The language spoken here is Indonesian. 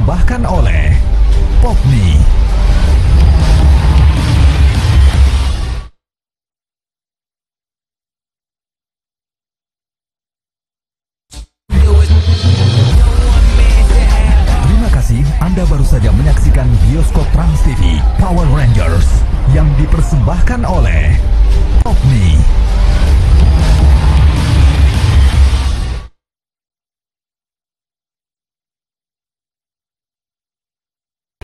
dipersembahkan oleh Popni. Terima kasih, Anda baru saja menyaksikan bioskop Trans TV Power Rangers yang dipersembahkan oleh